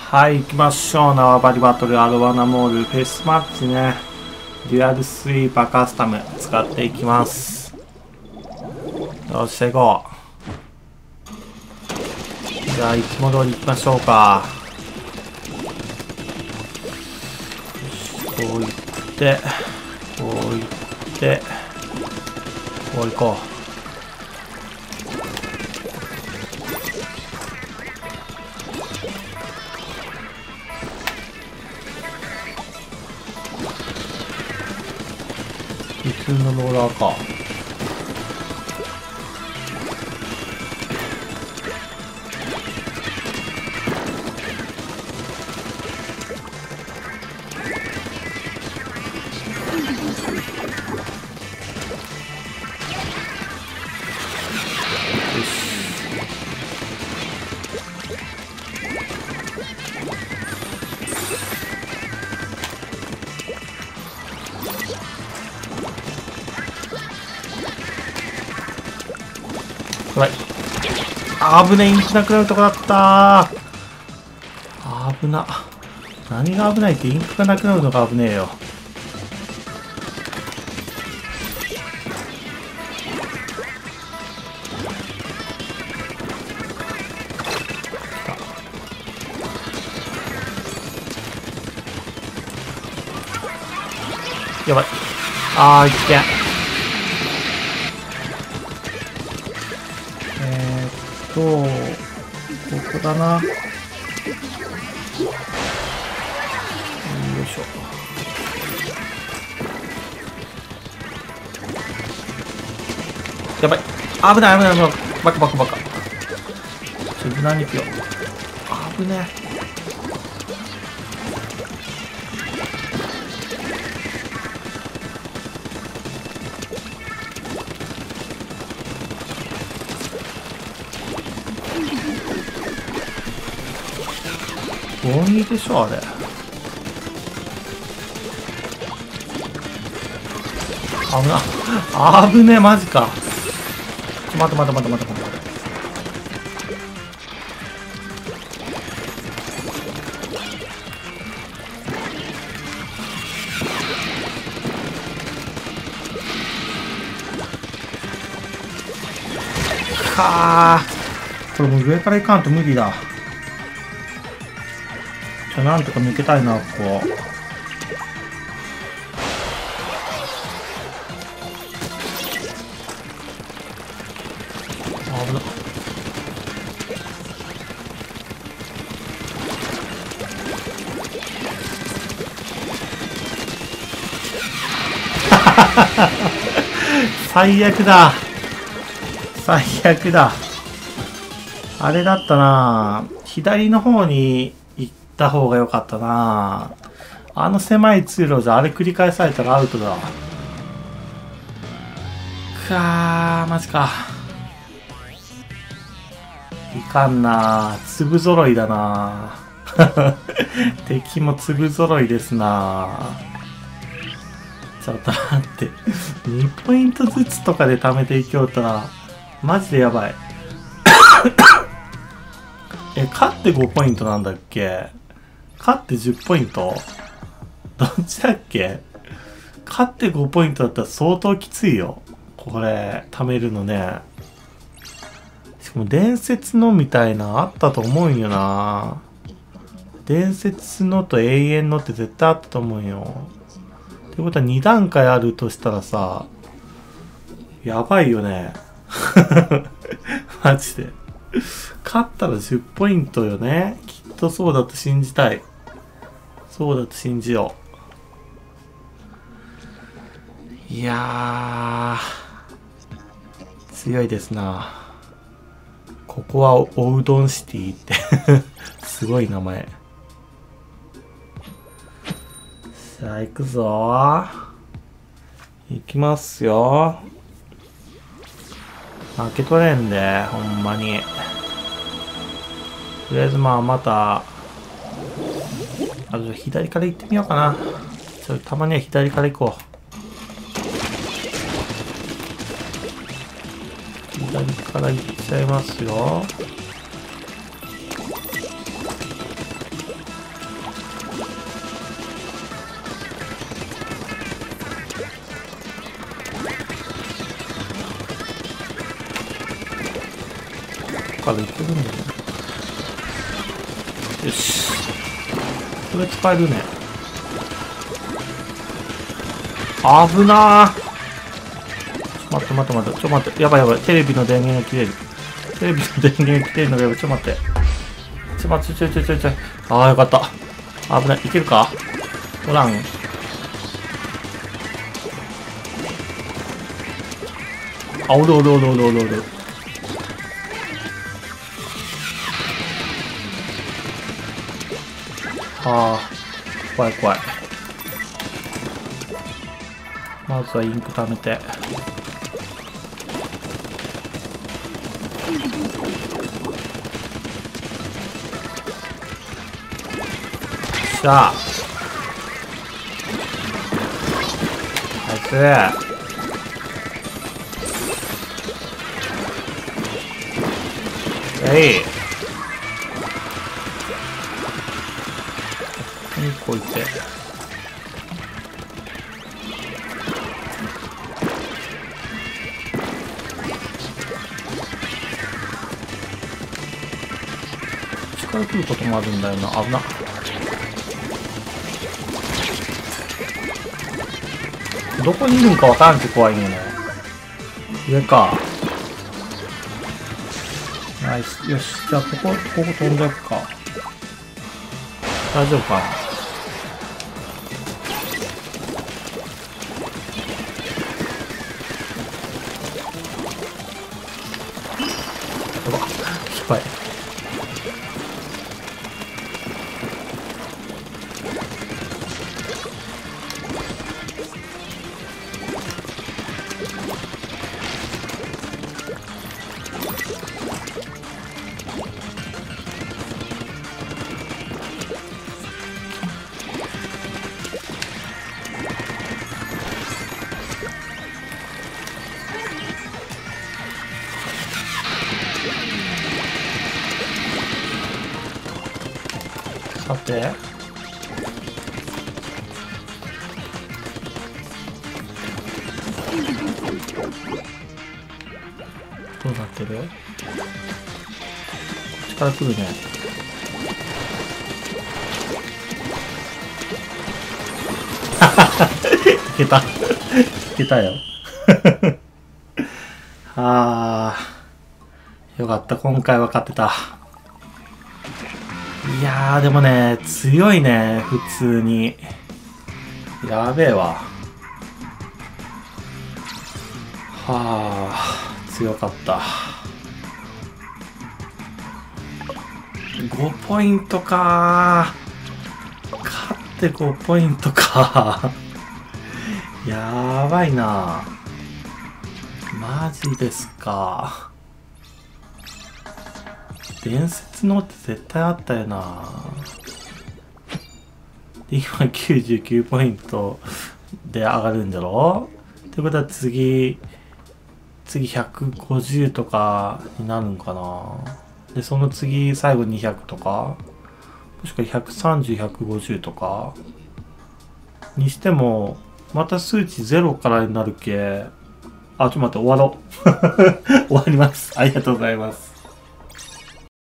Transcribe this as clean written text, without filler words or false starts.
はい、行きましょう。縄張りバトルアロワナモールフェスマッチね。デュアルスイーパーカスタム使っていきます。よっしゃ、行こう。じゃあ、いつも通り行きましょうか。こう行って、こう行って、こう行こう。普通のローラーか。やばい。危ねえ、インクなくなるとこだったー。危な。何が危ないって、インクがなくなるのが危ねえよ。やばい。いけん。ここだな。よいしょ。やばい。危ない危ない危ない。バカバカバカ。無難に行くよ。危ねえ。鬼でしょあれ。危な。危ねえ、マジか。待て待て待て待て待て。これもう上から行かんと無理だ。じゃあなんとか抜けたいな、ここ。危な。最悪だ。最悪だ。あれだったな。左の方に行った方が良かったな。あの狭い通路じゃあれ繰り返されたらアウトだ。マジか。いかんな。粒揃いだな。敵も粒揃いですな。ちょっと待って。2ポイントずつとかで貯めていきようとな。マジでやばい。勝って5ポイントなんだっけ？勝って10ポイント？どっちだっけ？勝って5ポイントだったら相当きついよ。これ、貯めるのね。しかも伝説のみたいなあったと思うんよな。伝説のと永遠のって絶対あったと思うんよ。ってことは2段階あるとしたらさ、やばいよね。マジで。勝ったら10ポイントよね。きっとそうだと信じたい。そうだと信じよう。いやー、強いですな。ここはおうどんシティってすごい名前。さあ行くぞー。行きますよ。負け取れんで、ほんまに。とりあえずまた、左から行ってみようかな。たまには左から行こう。左から行っちゃいますよ。 からいけるんだよね。よし。これ使えるね。危なー。待って。やばい。テレビの電源が切れる。テレビの電源が切れるのがやばい。ちょっと待って。ああ、よかった。危ない。いけるか？おらん。あ、おる。ああ、怖い。まずはインク貯めて。しゃあ。ナイス。こういって。力来ることもあるんだよな。危な。どこにいるんかわからんって怖いね。上か。ナイス。よし。じゃあ、ここ飛んじゃうか。大丈夫かな。やば。失敗。さて、どうなってる？こっちから来るね。いけたよ。あー、よかった。今回は勝てた。いやー、でもね、強いね、普通に。やべえわ。はあ、強かった。5ポイントかー。勝って5ポイントかー。やばいな。マジですか。伝説のって絶対あったよな。で、今99ポイントで上がるんだろ？ってことは次150とかになるんかな。で、その次最後200とか、もしくは130、150とかにしても、また数値0からになるけ。あ、ちょっと待って、終わろう。終わります。ありがとうございます。